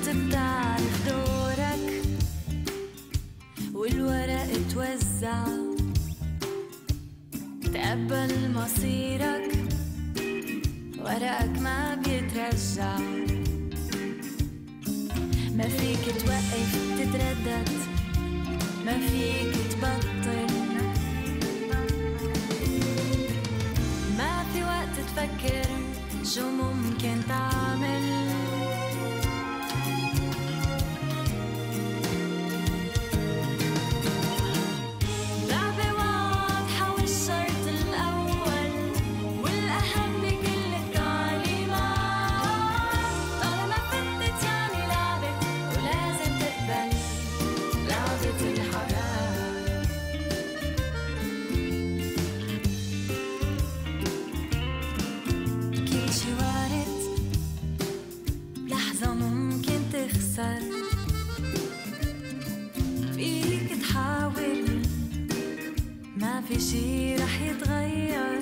بتعرف دورك والورق توزع، تقبل مصيرك ورقك ما بيترجع. ما فيك توقف تتردد، ما فيك تبطل، ما في وقت تفكر شو ممكن تعمل. فيك تحاول، ما في شي رح يتغير.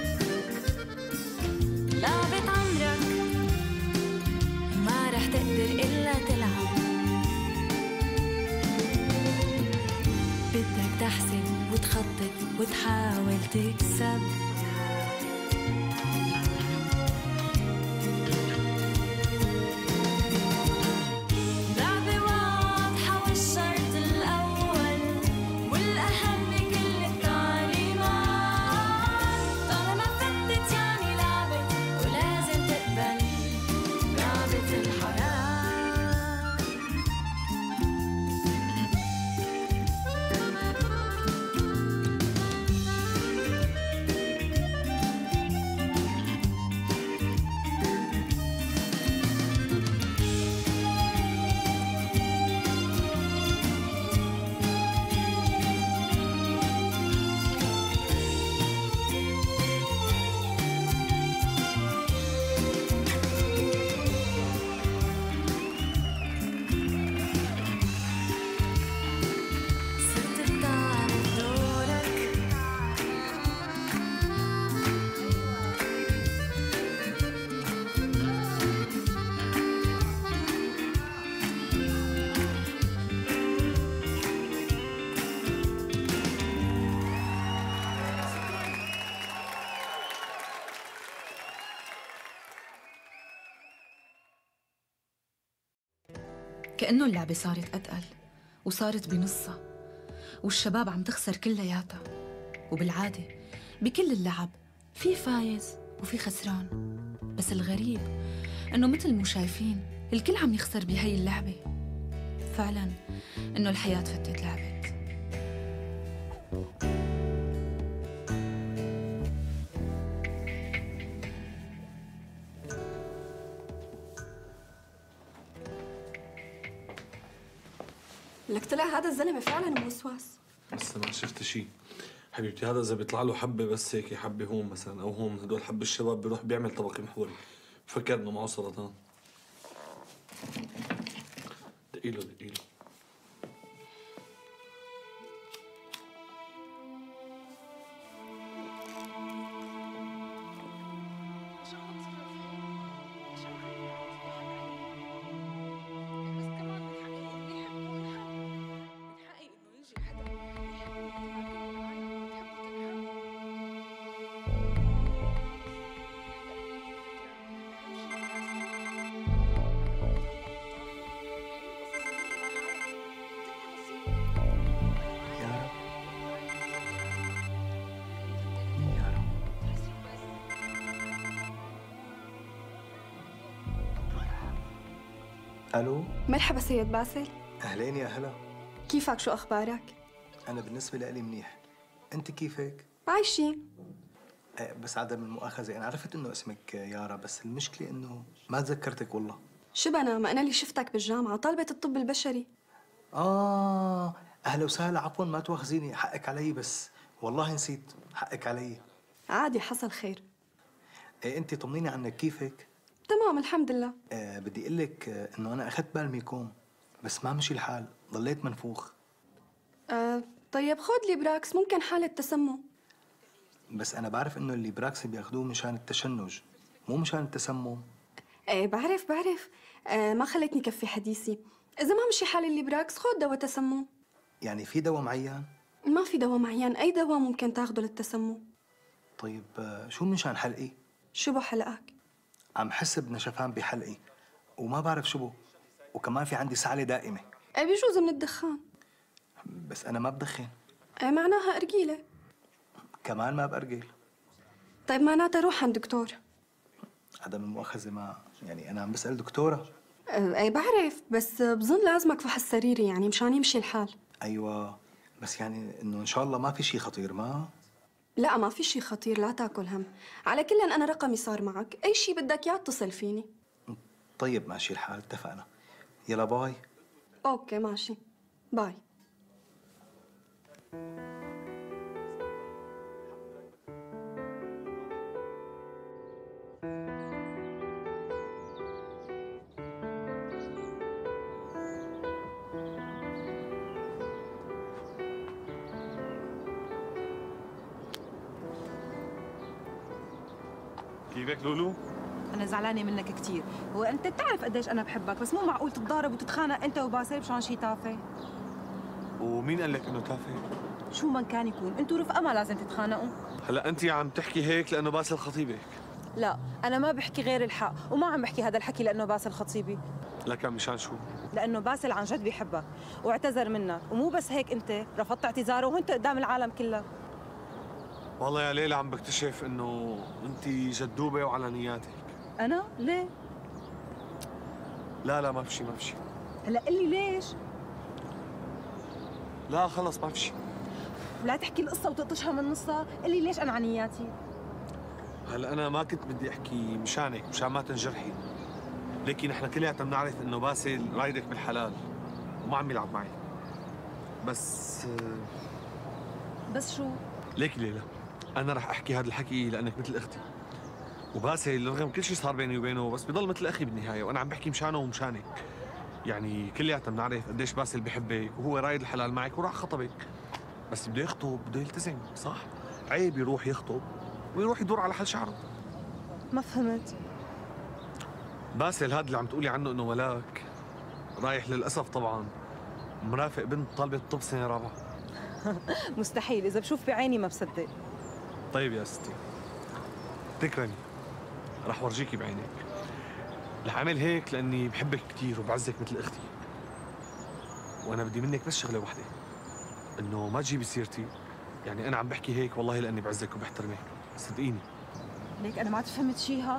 لعبة عمرك ما رح تقدر إلا تلعب. بدك تحسب وتخطط وتحاول تكسب. كأنه اللعبة صارت أتقل وصارت بنصها، والشباب عم تخسر كلياتها. وبالعادة بكل اللعب في فايز وفي خسران، بس الغريب إنه مثل مو شايفين الكل عم يخسر بهاي اللعبة. فعلاً إنه الحياة فتت لعبت. لك طلع هذا الزلمه فعلا موسواس. بس ما شفت شيء حبيبتي. هذا اذا بيطلع له حبه بس هيك، حبه هون مثلا او هون، هدول حب الشباب بيروح بيعمل طبق محوري، بفكر انه معه سرطان. دقيله دقيله. الو، مرحبا سيد باسل. اهلين يا هلا. كيفك؟ شو اخبارك؟ انا بالنسبه لي منيح، انت كيفك؟ عايشين. بس عدم المؤاخذه، انا عرفت انه اسمك يارا، بس المشكله انه ما تذكرتك والله. شبنا، ما انا اللي شفتك بالجامعه طالبه الطب البشري. اهلا وسهلا. عفوا ما تواخذيني، حقك علي، بس والله نسيت، حقك علي. عادي، حصل خير. انت طمنيني عنك، كيفك؟ تمام الحمد لله. بدي اقول لك انه انا اخذت بالميكوم، بس ما مشي الحال، ضليت منفوخ. طيب خذ لي براكس، ممكن حالة تسمم. بس انا بعرف انه اللي براكس بياخذوه مشان التشنج، مو مشان التسمم. ايه بعرف. ما خليتني كفي حديثي. إذا ما مشي حال الليبراكس خد دواء تسمم. يعني في دواء معين؟ ما في دواء معين، أي دواء ممكن تاخده للتسمم. طيب شو منشان حلقي؟ شو بو حلقك؟ عم حس بنشفان بحلقي وما بعرف شو بو، وكمان في عندي سعلة دائمة. ايه بيجوز من الدخان. بس أنا ما بدخن. ايه معناها أرجيلة. كمان ما بأرجل. طيب معناتها روح عند دكتور. عدم المؤاخذة ما يعني أنا عم بسأل دكتورة. ايه بعرف، بس بظن لازمك فحص سريري يعني مشان يمشي الحال. أيوة، بس يعني إنه إن شاء الله ما في شيء خطير. ما لا ما في شي خطير، لا تاكل هم. على كل أنا رقمي صار معك، أي شي بدك إياه اتصل فيني. طيب ماشي الحال، اتفقنا. يلا باي. أوكي ماشي، باي. كيفك لولو؟ أنا زعلانة منك كثير، هو أنت بتعرف قديش أنا بحبك، بس مو معقول تتضارب وتتخانق أنت وباسل مشان شي تافه. ومين قال لك انه تافه؟ شو ما كان يكون، أنتوا رفقة ما لازم تتخانقوا. هلا انت عم تحكي هيك لانه باسل خطيبك. لا، أنا ما بحكي غير الحق، وما عم بحكي هذا الحكي لأنه باسل خطيبي. لكن مشان شو؟ لأنه باسل عن جد بيحبك، واعتذر منك، ومو بس هيك أنت رفضت اعتذاره وأنت قدام العالم كله. والله يا ليلى عم بكتشف انه انت جدوبه وعلى نياتك. أنا؟ ليه؟ لا ما في شيء. هلا قل لي ليش؟ لا خلص ما في شيء. لا تحكي القصة وتقطشها من نصها، قل لي ليش أنا عنياتي؟ هلا انا ما كنت بدي احكي مشانك، مشان ما تنجرحي. لكن نحن كلياتنا بنعرف انه باسل رايدك بالحلال وما عم يلعب معي. بس شو؟ ليكي ليلى، انا رح احكي هذا الحكي لانك مثل اختي. وباسل رغم كل شيء صار بيني وبينه بس بضل مثل اخي بالنهايه، وانا عم بحكي مشانه ومشانك. يعني كلياتنا بنعرف قديش باسل بحبك وهو رايد الحلال معك وراح خطبك. بس بده يخطب، بده يلتزم، صح؟ عيب يروح يخطب ويروح يدور على حل شعره. ما فهمت. باسل هذا اللي عم تقولي عنه انه ملاك رايح للاسف طبعا مرافق بنت طالبه طب سنه رابعه. مستحيل، إذا بشوف بعيني ما بصدق. طيب يا ستي تكرمي، رح ورجيكي بعينك. رح اعمل هيك لاني بحبك كثير وبعزك مثل اختي. وانا بدي منك بس شغله وحده، انه ما تجيبي سيرتي. يعني انا عم بحكي هيك والله لاني بعزك وبحترمك، صدقيني. ليك أنا ما فهمت شيها.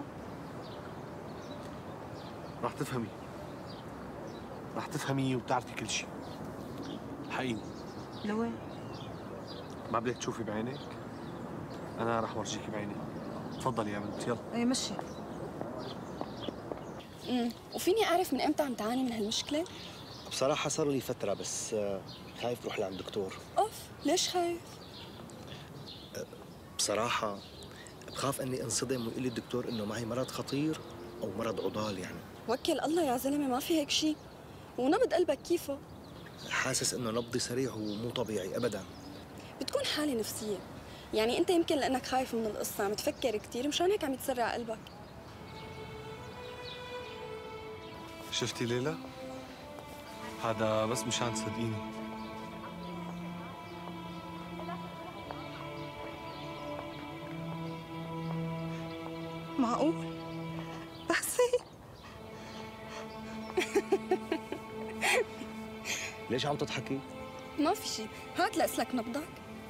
رح تفهمي وبتعرفي كل شيء. حقيقي. لوين؟ ما بدك تشوفي بعينك؟ انا رح ورجيكي بعيني. تفضلي يا بنت يلا. ايه مشي. وفيني أعرف من إمتى عم تعاني من هالمشكلة؟ بصراحة صار لي فترة، بس خايف روح لعند دكتور. أوف، ليش خايف؟ بصراحة بخاف اني انصدم ويقول لي الدكتور انه معي مرض خطير او مرض عضال يعني. وكل الله يا زلمة، ما في هيك شيء. ونبض قلبك كيفه؟ حاسس انه نبضي سريع ومو طبيعي ابدا. بتكون حالة نفسية. يعني أنت يمكن لأنك خايف من القصة عم تفكر كثير مشان هيك عم يتسرع قلبك. شفتي ليلى؟ هذا بس مشان تصدقيني. معقول؟ باسل؟ ليش عم تضحكي؟ ما في شيء، هات لأسلك نبضك.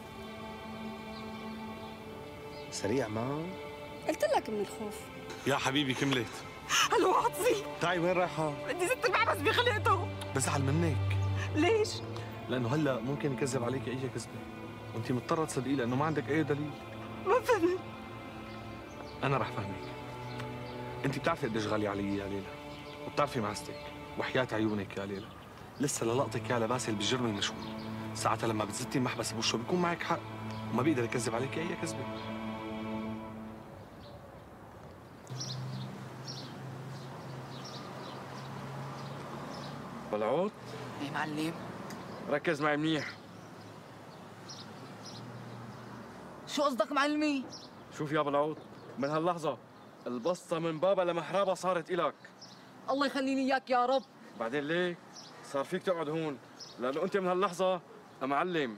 سريع ما؟ قلت لك من الخوف. يا حبيبي كملت. هلو عطسي، تعي وين رايحة؟ بدي ست المعبس بخلقته. بزعل منك. ليش؟ لأنه هلا ممكن يكذب عليك أي كذبة، وأنت مضطرة تصدقيه لأنه ما عندك أي دليل. ما فهمت. أنا رح فهمك. أنت بتعرفي قديش غالية علي يا ليلى، وبتعرفي معزتك، وحياة عيونك يا ليلى. لسه للقطك يا لباسل بالجرم المشهور. ساعتها لما بتزتي المحبس بوشه بيكون معك حق، وما بيقدر يكذب عليك أي كذبة. بلعوط؟ ايه معلم؟ ركز معي منيح. شو قصدك معلمي؟ شوف يا بلعوط، من هاللحظة البسطة من بابا لمحرابة صارت إلك. الله يخليني اياك يا رب. بعدين ليك صار فيك تقعد هون، لأنه أنت من هاللحظة معلم.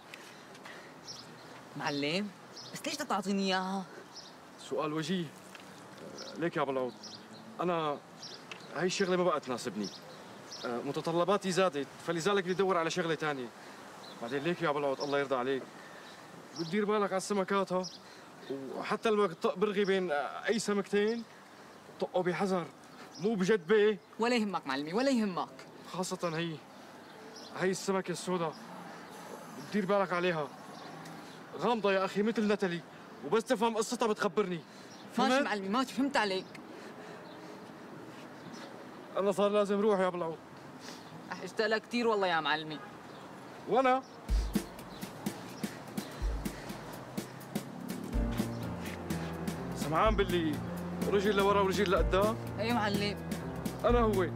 معلم؟ بس ليش بدك تعطيني اياها؟ سؤال وجيه. ليك يا أبو العوض، أنا هاي الشغلة ما بقى تناسبني. متطلباتي زادت، فلذلك بدي أدور على شغلة تانية. بعدين ليك يا أبو العوض الله يرضى عليك، بتدير بالك على السمكات ها، وحتى لما تطق برغي بين أي سمكتين طقوا بحذر، مو بجدبة. ولا يهمك معلمي ولا يهمك. خاصة هي السمكة السوداء، بتدير بالك عليها، غامضة يا أخي مثل نتالي، وبس تفهم قصتها بتخبرني. ماشي معلمي ماشي، فهمت عليك. أنا صار لازم روح يا أبو العوض. احتجت لها كثير والله يا معلمي. وأنا سمعان باللي رجل لورا ورجل لقدام؟ ايه معلم. أنا هو.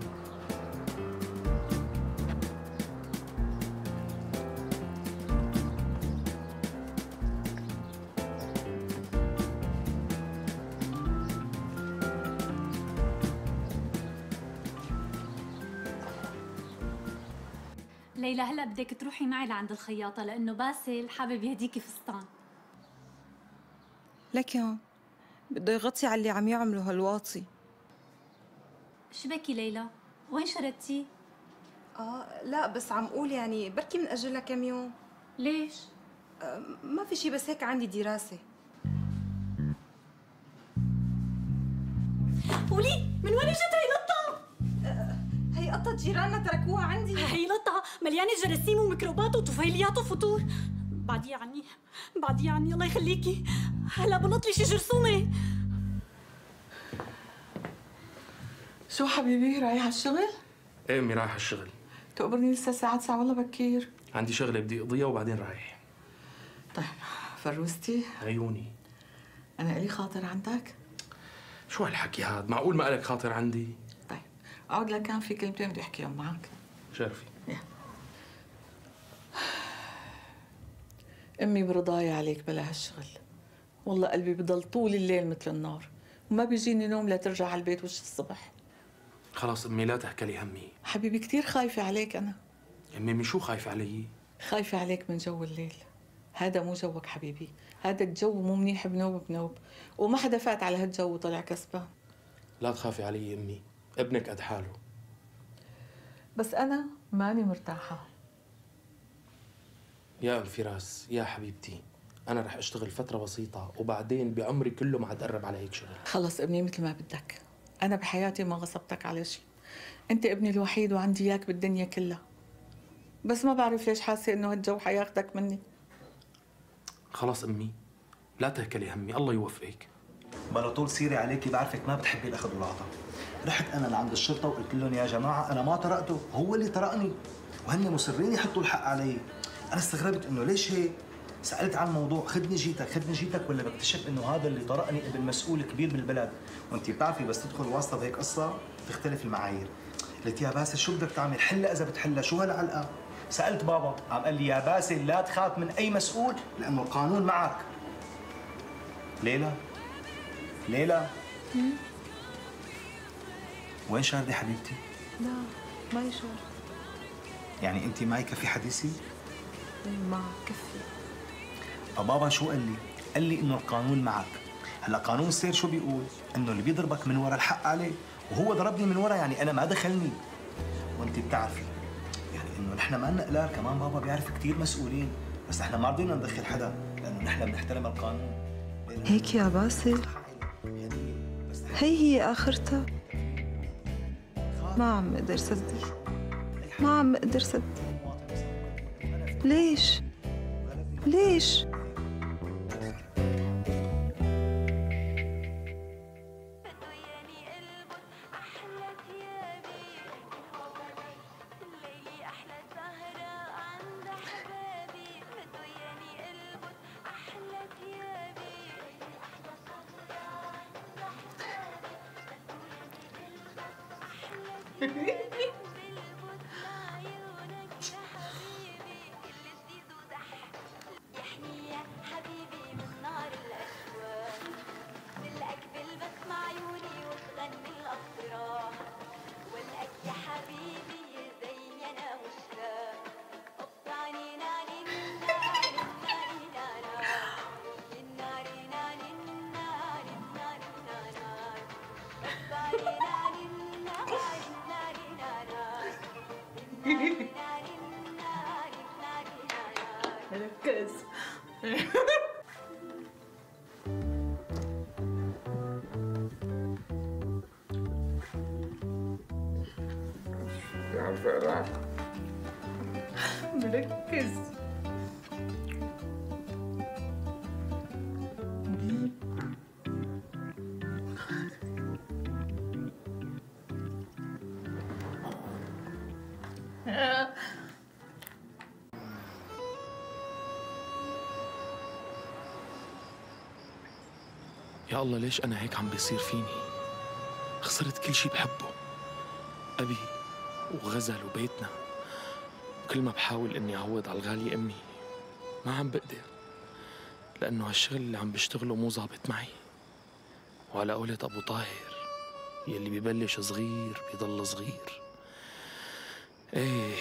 ليلى هلا بدك تروحي معي لعند الخياطة لأنه باسل حابب يهديكي فستان. لكن بده يغطي على اللي عم يعمله هالواطي. شبكي ليلى؟ وين شردتي؟ لا بس عم قول يعني بركي من أجلها كم يوم. ليش؟ ما في شي، بس هيك عندي دراسة. ولي من وين اجت هي لطة؟ هي قطة جيراننا تركوها عندي. هي لطة مليانة جراثيم وميكروبات وطفيليات وفطور. بعد يعني الله يخليكي، هلا بنط لي شي جرثومة. شو حبيبي رايح على الشغل؟ ايه امي رايح على الشغل. تقبرني لسه الساعة 9 والله بكير. عندي شغلة بدي اقضيها وبعدين رايح. طيب فروستي عيوني، أنا إلي خاطر عندك؟ شو هالحكي هاد؟ معقول ما إلك خاطر عندي؟ طيب اقعد لك، كان في كلمتين بدي احكيهم معك. شرفي. امي برضاي عليك بلا هالشغل، والله قلبي بضل طول الليل مثل النار وما بيجيني نوم لترجع على البيت وش الصبح. خلاص امي لا تحكي لي همي. حبيبي كثير خايفة عليك أنا. امي من شو خايفة علي؟ خايفة عليك من جو الليل، هذا مو جوك حبيبي، هذا الجو مو منيح بنوب بنوب، وما حدا فات على هالجو وطلع كسبان. لا تخافي علي امي، ابنك قد حاله. بس أنا ماني مرتاحة. يا ام فراس يا حبيبتي، أنا رح أشتغل فترة بسيطة وبعدين بعمري كله ما عاد أقرب على هيك شغل. خلص ابني مثل ما بدك، أنا بحياتي ما غصبتك على شيء، أنت ابني الوحيد وعندي إياك بالدنيا كلها، بس ما بعرف ليش حاسة إنه هالجو حياخدك مني. خلاص أمي لا تهكلي همي، الله يوفقك. بلا طول سيري عليكي بعرفك ما بتحبي الأخذ والعطاء. رحت أنا لعند الشرطة وقلت لهم يا جماعة أنا ما طرقته، هو اللي طرقني، وهن مصرين يحطوا الحق علي. أنا استغربت إنه ليش هيك؟ سألت عن الموضوع، خدني جيتك ولا بكتشف إنه هذا اللي طرقني ابن مسؤول كبير بالبلد، وأنت بتعرفي بس تدخل واسطة بهيك قصة تختلف المعايير. قلت يا باسل شو بدك تعمل؟ حلها إذا بتحلها، شو هالعلقة؟ سألت بابا، عم قال لي يا باسل لا تخاف من أي مسؤول لأنه القانون معك. ليلى وين شاردة حبيبتي؟ لا ما يشعر. يعني أنت معي كفي حديثي؟ ما كفي. بابا شو قال لي؟ قال لي إنه القانون معك. هلا قانون السير شو بيقول؟ إنه اللي بيضربك من ورا الحق عليه، وهو ضربني من ورا يعني أنا ما دخلني. وأنت بتعرفي يعني إنه نحن ما لنا قلال، كمان بابا بيعرف كثير مسؤولين، بس نحن ما رضينا ندخل حدا لأنه نحن بنحترم القانون. هيك يا باسل؟ هي آخرتها؟ ما عم اقدر صدق، ما عم اقدر صدق. ليش؟ ركز. يا عم فقرة مركز. يا الله ليش أنا هيك عم بيصير فيني؟ خسرت كل شي بحبه، أبي وغزل وبيتنا، وكل ما بحاول إني أعوض على الغالية أمي ما عم بقدر، لأنه هالشغل اللي عم بشتغله مو ظابط معي. وعلى قولة أبو طاهر يلي ببلش صغير بيضل صغير. إيه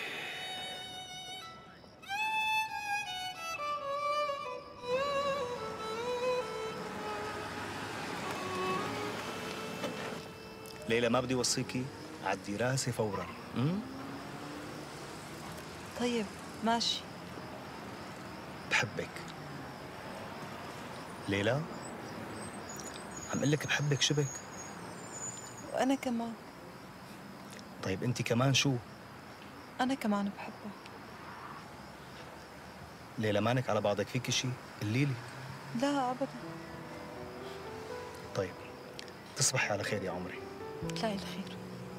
ليلى ما بدي اوصيكي على الدراسه فورا. طيب ماشي. بحبك ليلى، عم اقول لك بحبك شبك. وأنا كمان. طيب انت كمان شو؟ أنا كمان بحبك. ليلى مانك على بعضك فيكي شيء؟ قولي لي. لا أبدا. طيب تصبحي على خير يا عمري. تلاقي الخير.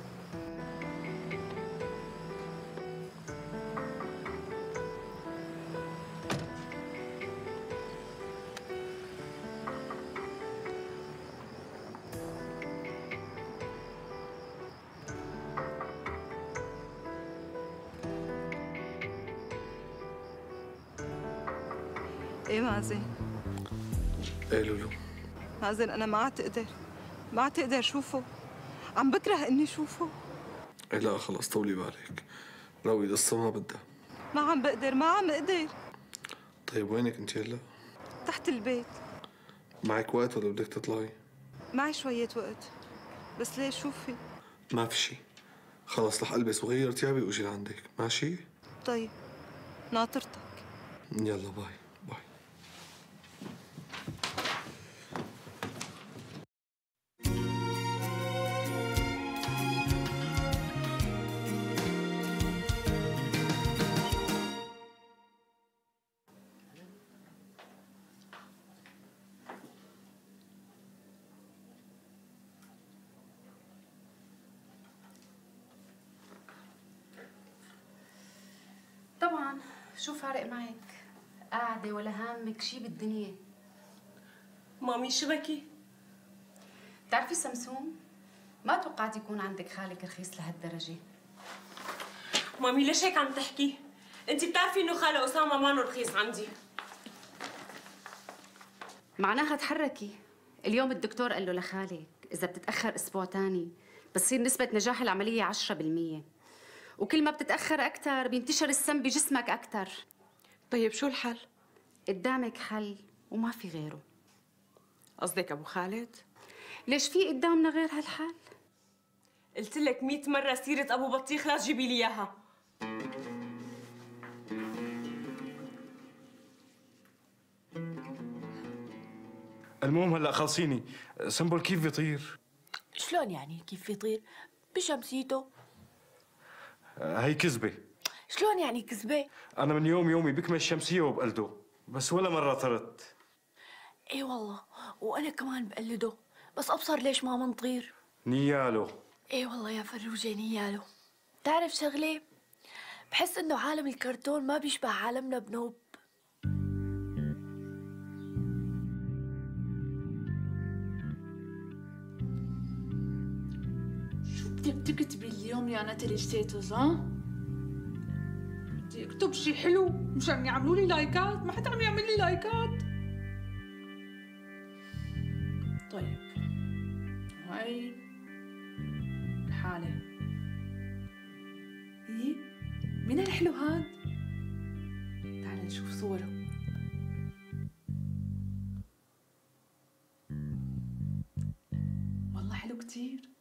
ايه مازن؟ ايه لولو؟ مازن أنا ما عاد تقدر شوفه. عم بكره إني شوفه. ايه لا خلص طولي بالك، روي قصة ما بدها. ما عم أقدر. طيب وينك انت هلا؟ تحت البيت. معك وقت ولا بدك تطلعي؟ معي شوية وقت، بس ليش شو في؟ ما في شي، خلص رح البس وغير ثيابي واجي لعندك، ماشي؟ طيب ناطرتك. يلا باي. طبعا شو فارق معك؟ قاعدة ولا هامك شي بالدنيا؟ مامي شو بكي؟ بتعرفي سمسوم؟ ما توقعت يكون عندك خالك رخيص لهالدرجة. مامي ليش هيك عم تحكي؟ انت بتعرفي انه خالة أسامة مانو رخيص عندي. معناها تحركي. اليوم الدكتور قال له لخالك إذا بتتأخر أسبوع تاني بتصير نسبة نجاح العملية 10%، وكل ما بتتأخر أكثر بينتشر السم بجسمك أكثر. طيب شو الحل؟ قدامك حل وما في غيره. قصدك أبو خالد؟ ليش في قدامنا غير هالحل؟ قلت لك 100 مرة سيرة أبو بطيخ لا تجيبي لي إياها. المهم هلا خلصيني، سنبل كيف بيطير؟ شلون يعني كيف يطير؟ بشمسيته. هي كذبة. شلون يعني كذبة؟ أنا من يومي بكمل الشمسية وبقلده، بس ولا مرة طرت. اي والله، وأنا كمان بقلده، بس أبصر ليش ما منطير. نياله. اي والله يا فروجة نياله. تعرف شغلة؟ بحس إنه عالم الكرتون ما بيشبه عالمنا بنوب. بدك تكتبي اليوم يا نتالي ستيتس؟ ها؟ بدي اكتب شي حلو مشان يعملوا لي لايكات، ما حدا عم يعمل لي لايكات. طيب هاي الحالة. ايه مين الحلو هاد؟ تعال نشوف صوره. والله حلو كتير.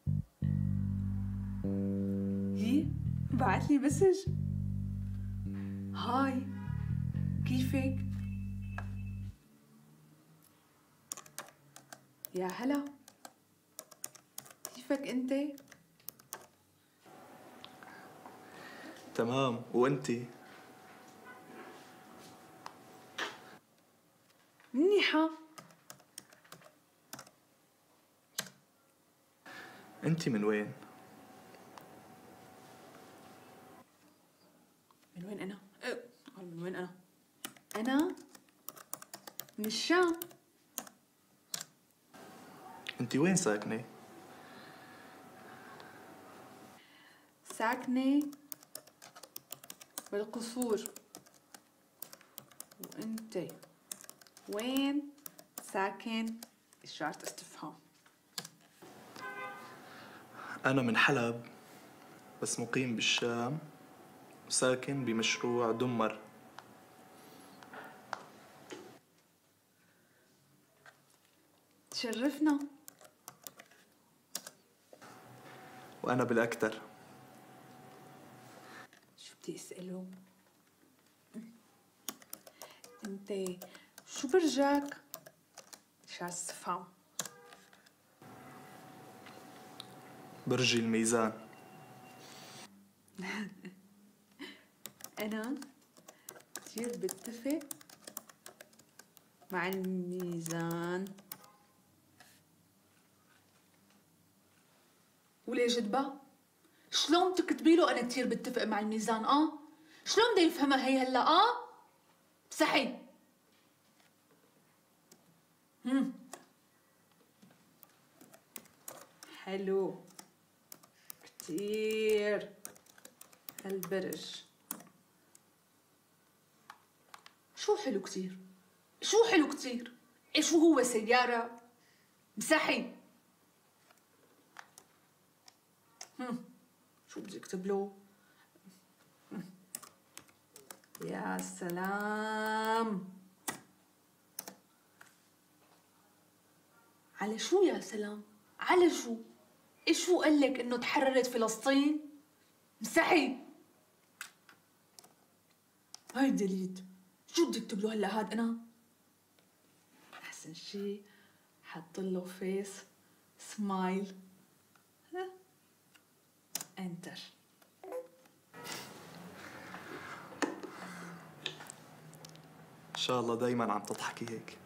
بعت لي مسج. هاي، كيفك؟ يا هلا، كيفك انت؟ تمام، وانتي؟ منيحة. انتي من وين؟ من وين أنا؟ من وين أنا؟ أنا من الشام. انتي وين ساكنة؟ ساكنة بالقصور. وأنت وين ساكن؟ إشارة استفهام. أنا من حلب بس مقيم بالشام وساكن بمشروع دمر. تشرفنا. وأنا بالأكتر. شو بدي أسأله؟ أنت شو برجك؟ إشارة استفهام. برجي الميزان. أنا كتير بتفق مع الميزان. وليش جدبة؟ شلون بتكتبي له أنا كتير بتفق مع الميزان؟ شلون بده يفهمها هي هلا؟ صحي. حلو كتير هالبرج. شو حلو كتير؟ شو حلو كتير؟ شو هو سيارة؟ مسحي. شو بدي اكتب له؟ يا سلام. على شو يا سلام؟ على شو؟ شو قال لك انه تحررت فلسطين؟ مسحي. هاي ديليت. شو بدي اكتب له هلا هاد انا؟ احسن شي حط له فيس سمايل. انتر. إن شاء الله دايما عم تضحكي هيك.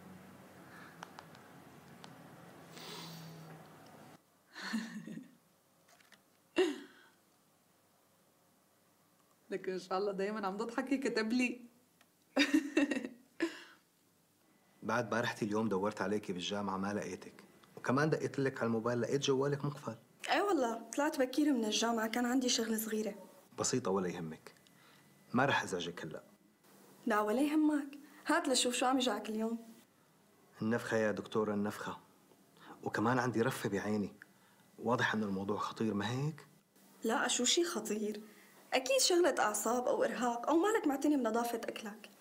لك ان شاء الله دايما عم تضحكي كتب لي. بعد ما رحتي اليوم دورت عليكي بالجامعة ما لقيتك، وكمان دقيت لك على الموبايل لقيت جوالك مقفل. اي والله طلعت بكير من الجامعة، كان عندي شغلة صغيرة. بسيطة ولا يهمك، ما رح ازعجك هلا. لا ولا يهمك، هات لشوف شو عم يجعك اليوم. النفخة يا دكتورة، النفخة. وكمان عندي رفة بعيني، واضح انه الموضوع خطير ما هيك؟ لا شو شي خطير، اكيد شغلة اعصاب او ارهاق او مالك معتني بنظافة اكلك.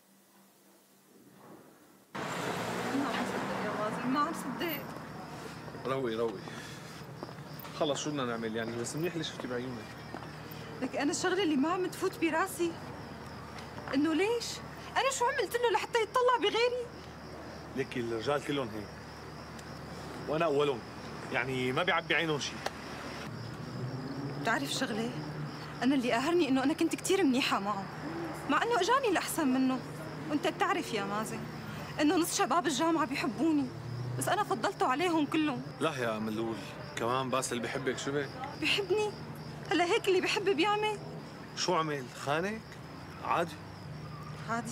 ما عم صدق يا مازن، ما عم صدق. روقي خلص شو بدنا نعمل يعني؟ بس منيح اللي شفتي بعيونك. لك انا الشغله اللي ما عم تفوت براسي انه ليش؟ انا شو عملت له لحتى يتطلع بغيري؟ ليكي الرجال كلهم هيك وانا اولهم، يعني ما بيعبي عينهم شيء. بتعرف شغله؟ انا اللي قاهرني انه انا كنت كثير منيحه معه، مع انه اجاني الاحسن منه. وانت بتعرف يا مازن انه نص شباب الجامعه بيحبوني، بس انا فضلته عليهم كلهم. لا يا ملول، كمان باسل بحبك. شو بك؟ بحبني؟ هلا هيك اللي بحب بيعمل. شو عمل؟ خانك؟ عادي عادي،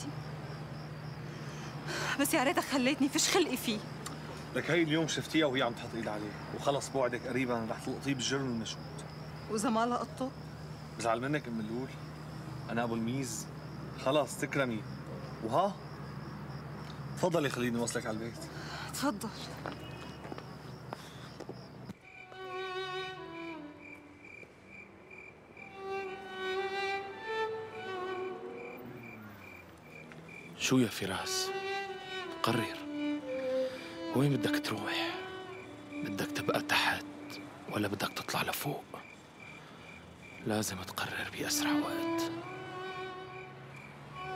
بس يا ريتك خليتني فيش خلقي فيه. لك هي اليوم شفتيها وهي عم تحط ايد عليه، وخلص بوعدك قريبا رح تلقطيه بالجرم المشهود. واذا ما لقطته؟ بزعل منك ام ملول، انا ابو الميز. خلص تكرمي. وها تفضلي خليني اوصلك على البيت. تفضل. شو يا فراس؟ قرر، وين بدك تروح؟ بدك تبقى تحت ولا بدك تطلع لفوق؟ لازم تقرر بأسرع وقت.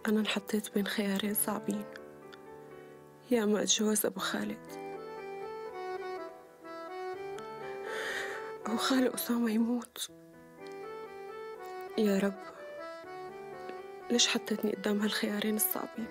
أنا انحطيت بين خيارين صعبين، يا أما أتجوز أبو خالد أو خالي أسامة يموت. يا رب ليش حطيتني قدام هالخيارين الصعبين؟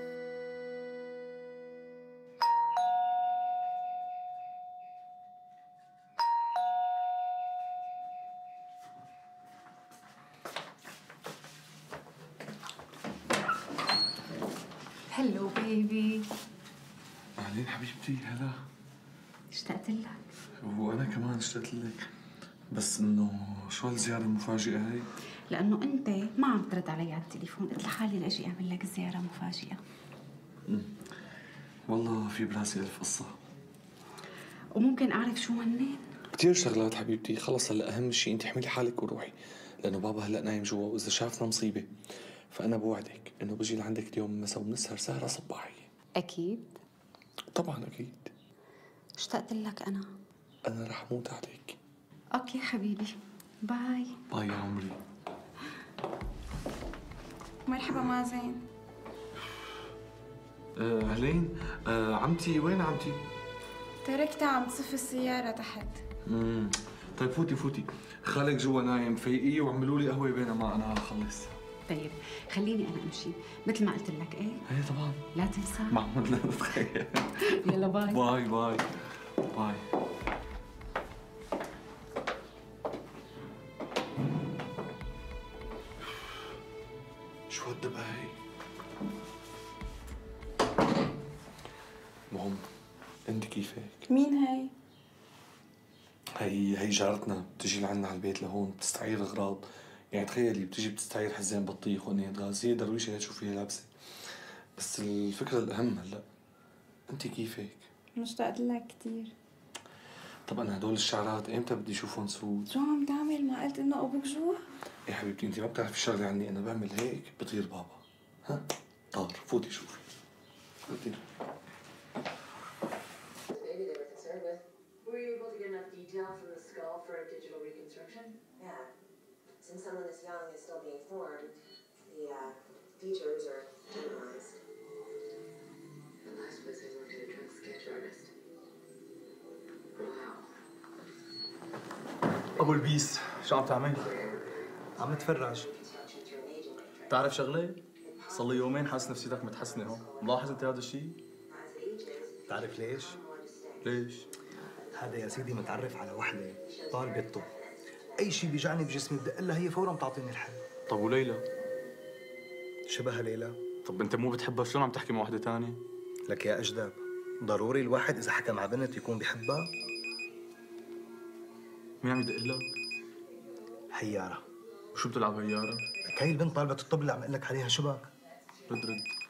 هلو بيبي. أهلين حبيبتي. هلا. اشتقت لك. وأنا كمان اشتقت لك، بس إنه شو هالزيارة المفاجئة هي؟ لأنه أنت ما عم ترد علي على التليفون، قلت لحالي لأجي أعمل لك زيارة مفاجئة. والله في براسي ألف قصة. وممكن أعرف شو هن؟ كتير شغلات حبيبتي. خلص هلا أهم شيء أنت احملي حالك وروحي، لأنه بابا هلا نايم جوا، وإذا شافنا مصيبة. فأنا بوعدك إنه بجي لعندك اليوم مساء وبنسهر سهرة صباحية. أكيد. طبعا أكيد. اشتقت لك أنا. أنا رح أموت عليك. أوكي حبيبي، باي. باي يا عمري. مرحبا مازن. أهلين. عمتي وين عمتي؟ تركتها عم تصف السيارة تحت. طيب فوتي خالك جوا نايم، فيقي واعملوا لي قهوة بينما أنا أخلص. طيب خليني أنا أمشي مثل ما قلت لك. إيه؟ إيه طبعا. لا تنسى. معمول لا تتخيل. يلا باي. باي باي باي. شو هالدبقة هي؟ مهم، انت كيفك؟ مين هي؟ هي جارتنا بتجي لعنا على البيت لهون، بتستعير اغراض. يعني تخيلي بتجي بتستعير حزام بطيخ وقنية غاز. هي درويشة هي، شو فيها لابسة. بس الفكرة الأهم هلا انت كيفك؟ مشتقت لك كثير. طب انا هدول الشعرات امتى بدي اشوفهم سود؟ شو عم تعمل؟ ما قلت انه ابوك جوا؟ يا حبيبتي انت ما بتعرفي شغله عني، انا بعمل هيك بطير بابا. ها طار. فوتي شوفي. فوتي. Were you able to get enough detail from the skull for a digital reconstruction? Yeah. Since someone this young is still being formed, the features are generalized. The last place I worked at a drug sketch artist. Wow. ابو البيس، شو عم تعمل؟ عم نتفرج. بتعرف شغله؟ صار لي يومين حاسس نفسيتك متحسنه هون، ملاحظ انت هذا الشيء؟ بتعرف ليش؟ ليش؟ هذا يا سيدي متعرف على وحده طالبة طب. أي شيء بيجعني بجسمي بدي أقول لها، هي فورا بتعطيني الحل. طب وليلى؟ شبهها ليلى؟ طب انت مو بتحبها، شلون عم تحكي مع وحده ثانيه؟ لك يا أجدب، ضروري الواحد إذا حكى مع بنت يكون بيحبها؟ مين عم يدق لك؟ هيارة. وشو بتلعب هيارة؟ لك هي البنت طالبة الطب اللي عم اقول لك عليها. شبك؟ رد.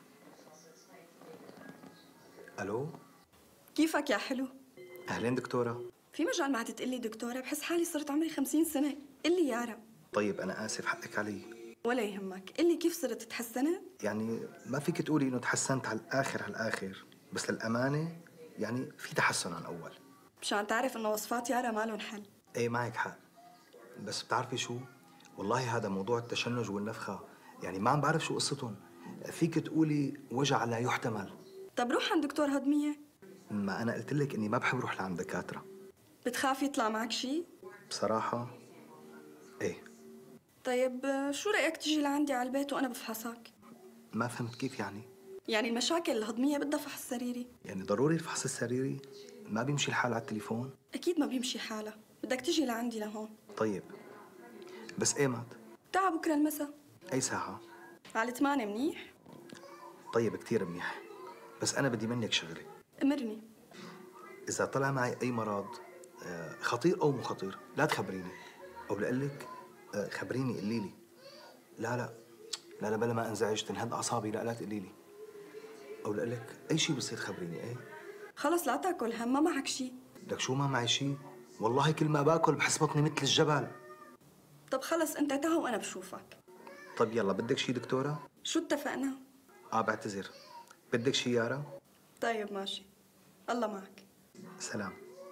الو؟ كيفك يا حلو؟ اهلين دكتورة. في مجال ما عاد تقلي دكتورة؟ بحس حالي صرت عمري 50 سنة. قلي يارا. طيب أنا آسف، حقك علي. ولا يهمك. قلي كيف صرت تحسنت؟ يعني ما فيك تقولي إنه تحسنت على الآخر، بس للأمانة يعني في تحسن عن أول. مشان تعرف إنه وصفات يارا ما لهم حل. إيه معك حق، بس بتعرفي شو؟ والله هذا موضوع التشنج والنفخة يعني ما عم بعرف شو قصتهم. فيك تقولي وجع لا يحتمل. طب روح عند دكتور هضمية. ما أنا قلت لك إني ما بحب روح لعند دكاترة. بتخاف يطلع معك شيء؟ بصراحة إيه. طيب شو رأيك تجي لعندي على البيت وأنا بفحصك؟ ما فهمت كيف يعني؟ يعني المشاكل الهضمية بدها فحص سريري. يعني ضروري الفحص السريري؟ ما بيمشي الحال على التليفون؟ أكيد ما بيمشي حالها، بدك تجي لعندي لهون. طيب بس إيمت؟ تعا بكرة المساء. أي ساعة؟ على 8 منيح؟ طيب كتير منيح، بس أنا بدي منك شغلة. أمرني. إذا طلع معي أي مرض خطير أو مو خطير لا تخبريني، أو لقلك خبريني قولي لي. لا بلا ما انزعج تنهد أعصابي. لا تقولي لي، أو لقلك أي شيء بصير خبريني. إيه خلص لا تاكل هم، ما معك شيء. لك شو ما معي شيء؟ والله كل ما باكل بحس بطني مثل الجبل. طب خلص انت تعا وانا بشوفك. طب يلا، بدك شيء دكتورة؟ شو اتفقنا؟ بعتذر. بدك شيء يارا؟ طيب ماشي، الله معك. سلام.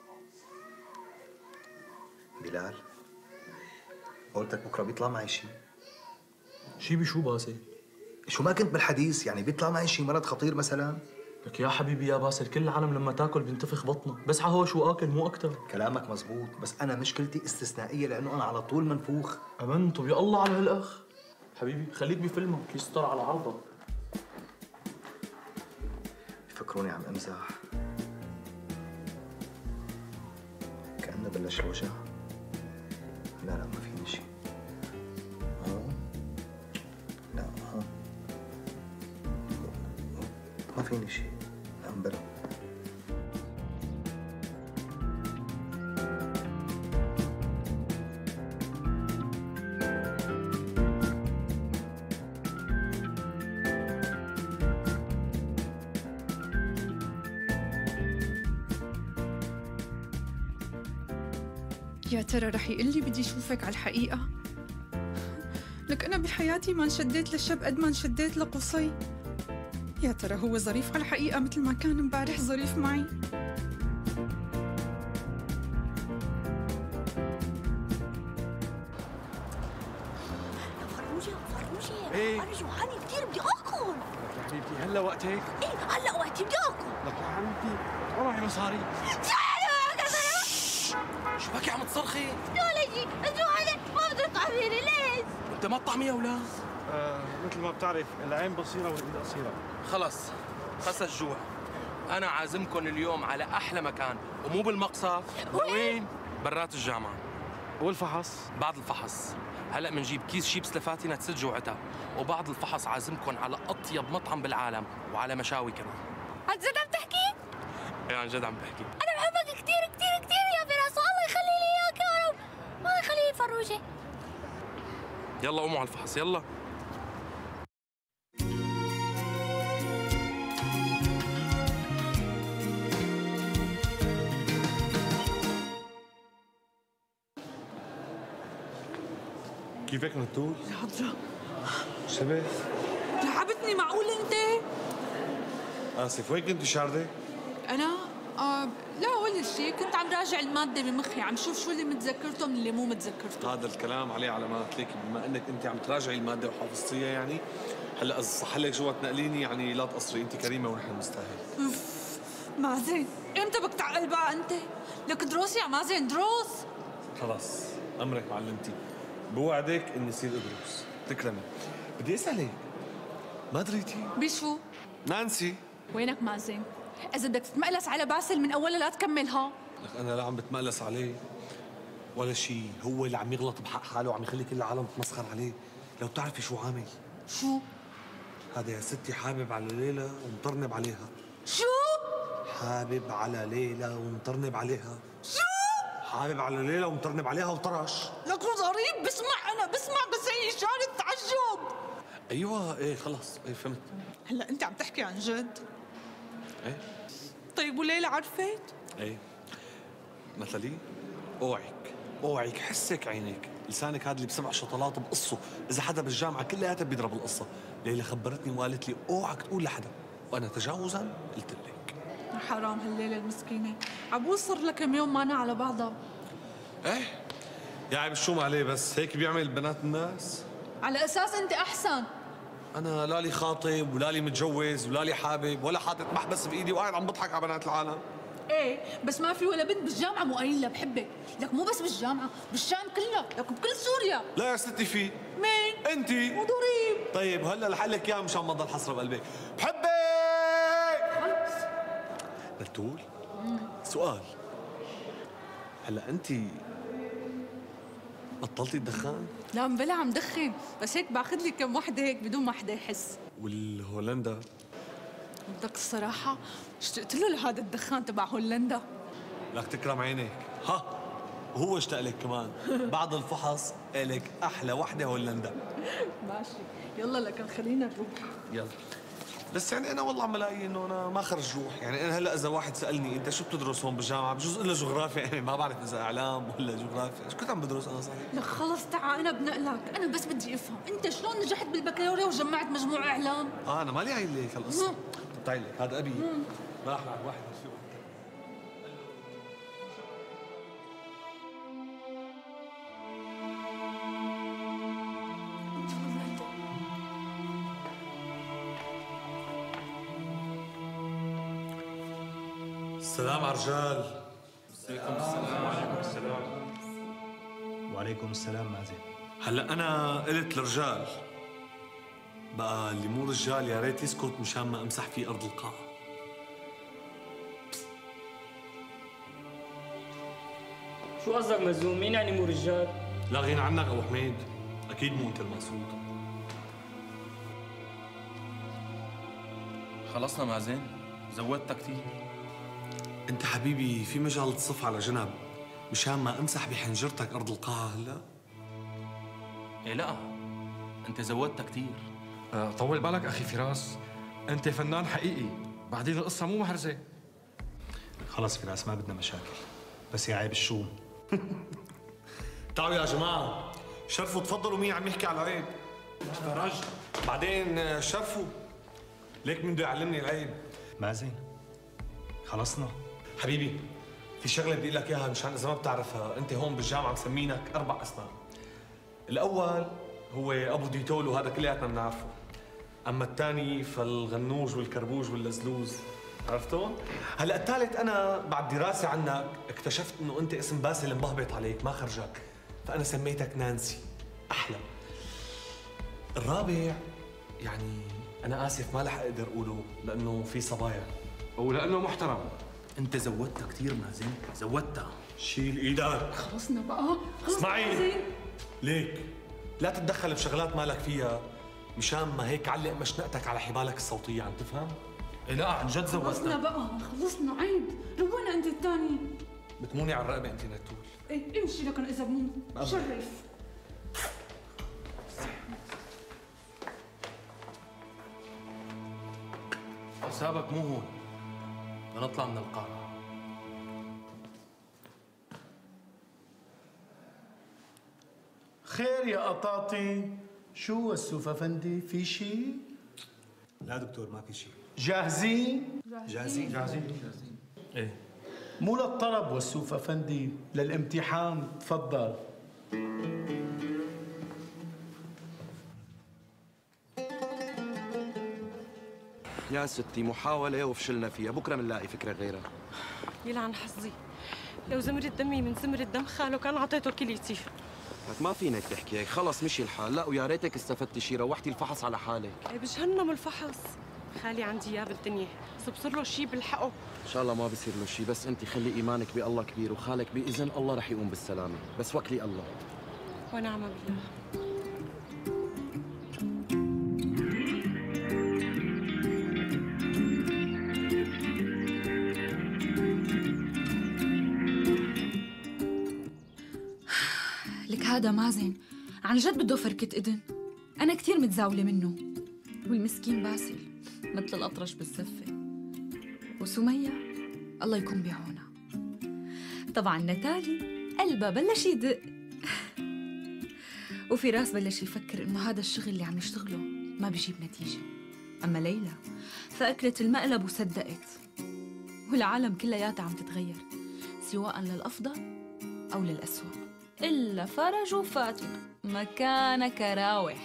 بلال، قلت لك بكره بيطلع معي شيء. شيء بشو باسي؟ شو ما كنت بالحديث؟ يعني بيطلع معي شي مرض خطير مثلا؟ لك يا حبيبي يا باسل، كل العالم لما تاكل بينتفخ بطنه، بس على هوش واكل مو اكثر. كلامك مزبوط، بس انا مشكلتي استثنائيه لانه انا على طول منفوخ. امنت ويا الله على هالاخ. حبيبي خليك بفيلمك يستر على عرضك. يفكروني عم امزح. كأنه بلش الوجع. لا ما فيني شيء. لا ما فيني شيء. لا بلا. يا ترى رح يقول لي بدي اشوفك على الحقيقة؟ لك أنا بحياتي ما انشديت للشاب قد ما انشديت لقصي. يا ترى هو ظريف على الحقيقة مثل ما كان امبارح ظريف معي؟ ايه أنا جوعانة كثير بدي آكل. لك يا حبيبتي هلا وقت هيك؟ إيه هلا وقتي بدي آكل. لك يا حبيبتي ما معي مصاري. شو بك عم تصرخي؟ ولدي جوعانة ما بدك تطعميني ليش؟ انت ما تطعمي يا ولا؟ مثل ما بتعرف العين بصيرة والايد قصيرة. خلص خلص الجوع. أنا عازمكم اليوم على أحلى مكان، ومو بالمقصف. وين؟ برات الجامعة. والفحص؟ بعد الفحص هلا بنجيب كيس شيبس لفاتنة تسد جوعتها، وبعد الفحص عازمكم على أطيب مطعم بالعالم وعلى مشاوي كمان. عن جد عم تحكي؟ إيه عن جد عم بحكي. أنا بحبك كثير كثير كثير يا فراس، الله يخلي لي إياك يا رب، الله يخلي لي فروجة. يلا قوموا على الفحص يلا. كيفك نتول؟ يا عذرا شبه؟ لعبتني معقول انت؟ اسف، وين كنت شاردة؟ أنا؟ لا ولا شيء، كنت عم راجع المادة بمخي، عم شوف شو اللي متذكرته من اللي مو متذكرته. هذا الكلام عليه علامات، ليك بما انك انت عم تراجعي المادة وحافظتيها يعني هلا اذا صح لك جوا تنقليني يعني لا تقصري، انت كريمة ونحن نستاهل. مازن، امتى بدك تعقل بقى انت؟ لك دروس يا مازن دروس. خلاص امرك معلمتي، بوعدك اني اصير ادرس. تكرمي. بدي اسالك، ما دريتي؟ بشو؟ نانسي وينك مازن؟ إذا بدك تتمقلس على باسل من أولها لا تكملها. لك انا لا عم بتمقلس عليه ولا شيء، هو اللي عم يغلط بحق حاله وعم يخلي كل العالم تتمسخر عليه. لو بتعرفي شو عامل؟ شو؟ هذا يا ستي حابب على ليلى ومطرنب عليها. شو؟ حابب على ليلى ومطرنب عليها. شو؟ حابب على ليلى ومطرنب عليها وطرش. لك غريب، بسمع أنا بسمع بس هي إشارة تعجب. ايوه ايه خلص ايه فهمت. هلا أنت عم تحكي عن جد؟ ايه طيب وليلى عرفت؟ ايه مثلي اوعك حسك عينك لسانك هذا اللي ب7 شطلات بقصه، اذا حدا بالجامعه كلياتها بيضرب القصه. ليلى خبرتني وقالت لي اوعك تقول لحدا، وانا تجاوزا قلت لك. حرام هالليلة المسكينة، عبول صار لها كم يوم معنا على بعضها. ايه يا عيب شو ما عليه، بس هيك بيعمل بنات الناس. على أساس أنت أحسن. انا لا لي خاطب ولا لي متجوز ولا لي حابب ولا حاطط محبس بايدي وقاعد عم بضحك على بنات العالم. ايه بس ما في ولا بنت بالجامعة مو قايل لها بحبك، لك مو بس بالجامعة، بالشام كلها، لك بكل سوريا. لا يا ستي في. مين؟ انتي. وضريب. طيب هلا رح لك اياها مشان ما تضل حسرة بقلبك. بحبك. نتول سؤال، هلا انتي بطلتي الدخان؟ لا مبلا عم دخن، بس هيك باخذ لي كم وحده هيك بدون ما حدا يحس. والهولندا؟ بدك الصراحة اشتقت له لهذا الدخان تبع هولندا. لك تكرم عينك، ها وهو اشتاق لك كمان. بعد الفحص إلك أحلى وحدة هولندا. ماشي يلا لكن خلينا نروح. يلا بس يعني أنا والله عم الاقي إنه أنا ما خرج روح، يعني أنا هلا إذا واحد سألني أنت شو بتدرس هون بالجامعة بجوز إلا جغرافيا، يعني ما بعرف إذا إعلام ولا جغرافيا، شو كنت عم بدرس أنا صحيح؟ لك خلص تعا أنا بنقلك، أنا بس بدي أفهم أنت شلون نجحت بالبكالوريا وجمعت مجموع إعلام؟ أنا مالي قايل لك هالقصة. طب تعي لك هذا أبي راح لعند واحد بالسوق. السلام على الرجال. عليكم السلام. وعليكم السلام. وعليكم السلام مازن. هلا انا قلت للرجال، بقى اللي مو رجال يا ريت يسكت مشان ما امسح فيه ارض القاعه. شو قصدك مزوم؟ مين يعني مو رجال؟ لا غنى عنك ابو حميد، اكيد مو انت المقصود. خلصنا مازن؟ زودتها كثير. انت حبيبي في مجال تصف على جنب مشان ما امسح بحنجرتك ارض القاعه هلا؟ ايه لا، انت زودتها كثير. طول بالك اخي فراس، انت فنان حقيقي، بعدين القصه مو محرزه. خلص فراس ما بدنا مشاكل، بس يا عيب الشوم. تعالوا يا جماعه شرفوا تفضلوا، مين عم يحكي على العيب؟ فرج بعدين شرفوا، ليك مين بده يعلمني العيب؟ مازن خلصنا حبيبي. في شغله بدي اقول لك اياها مشان اذا ما بتعرفها، انت هون بالجامعه مسمينك 4 اسماء. الاول هو ابو ديتول وهذا كلياتنا بنعرفه، اما الثاني فالغنوج والكربوج واللزلوز، عرفتون؟ هلا الثالث انا بعد دراسه عنك اكتشفت انه انت اسم باسل مبهبط عليك ما خرجك، فانا سميتك نانسي، احلى. الرابع يعني انا اسف ما رح اقدر اقوله لانه في صبايا ولانه محترم. انت زودتها كثير مازن، زودتها. شيل ايدك. خلصنا بقى. اسمعي ليك لا تتدخل بشغلات مالك فيها مشان ما هيك علق مشنقتك على حبالك الصوتيه، عم تفهم؟ إيه لا عن جد زودتها. خلصنا بقى، خلصنا عيب. رونا انت الثاني. بتموني على الرقبه انت نتول. ايه امشي لكن اذا بموت شرف. حسابك مو هون، بنطلع من القاعة. خير يا قطاطي، شو وسوف افندي؟ في شيء؟ لا دكتور ما في شيء. جاهزين؟ جاهزين. ايه مو للطلب وسوف افندي، للامتحان. تفضل. يا ستي محاولة وفشلنا فيها، بكرة بنلاقي فكرة غيرها. يلعن حظي، لو زمرة دمي من زمرة دم خاله كان عطيته كليتي. لك ما فينك تحكي هيك، خلص مشي الحال. لا ويا ريتك استفدتي شي، روحتي الفحص على حالك. ايه بجهنم الفحص، خالي عندي اياه بالدنيا، اذا بصير له شي بلحقه. ان شاء الله ما بصير له شي، بس انت خلي ايمانك بالله كبير، وخالك باذن الله رح يقوم بالسلامة، بس وكلي الله. ونعم بالله. لك هذا مازن عن جد بده فركة إذن. أنا كثير متزاولة منه، والمسكين باسل مثل الأطرش بالزفة، وسمية الله يكون بعونها. طبعا نتالي قلبها بلش يدق، وفراس بلش يفكر إنه هذا الشغل اللي عم يشتغله ما بيجيب نتيجة. أما ليلى فأكلت المقلب وصدقت، والعالم كلياتها عم تتغير سواء للأفضل أو للأسوأ، إلا فرج وفاطمة مكان كراوح.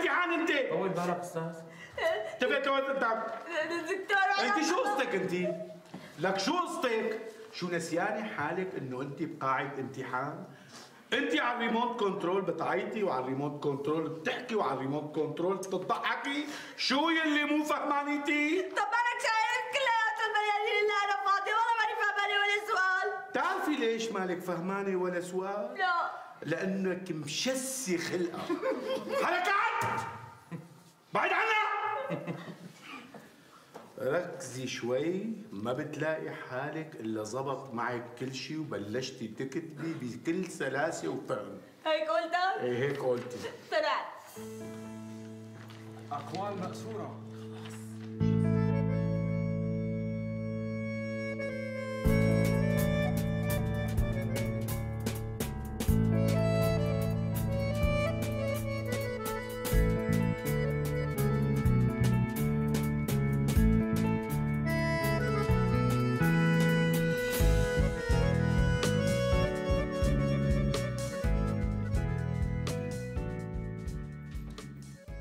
امتحان انت؟ طول بالك استاذ. تبعت لوالدتك. دكتور انت شو قصتك انت؟ لك شو قصتك؟ شو نسياني حالك انه انت بقاعة امتحان؟ انت على الريموت كنترول بتعيطي وعلى الريموت كنترول بتحكي وعلى الريموت كنترول بتضحكي، شو يلي مو فهمانيتي؟ طب انا شايف كلياتهم المليانين اللي انا فاضي والله ماني فهمانه ولا سؤال. بتعرفي ليش مالك فهمانه ولا سؤال؟ لا لانك مشسي خلقه. حركات بعد عنها. ركزي شوي، ما بتلاقي حالك الا زبط معك كل شيء وبلشتي تكتبي بكل سلاسه وفهم. هيك قلتها؟ ايه هيك قلتي. طلعت اقوال مأسورة.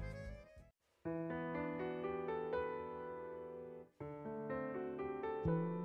you